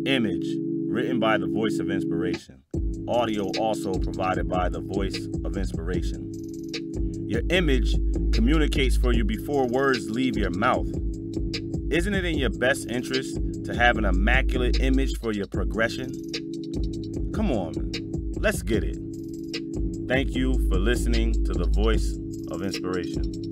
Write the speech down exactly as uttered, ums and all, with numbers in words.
Image, written by the Voice of Inspiration. Audio also provided by the Voice of Inspiration. Your image communicates for you before words leave your mouth. Isn't it in your best interest to have an immaculate image for your progression? Come on, let's get it. Thank you for listening to the Voice of Inspiration.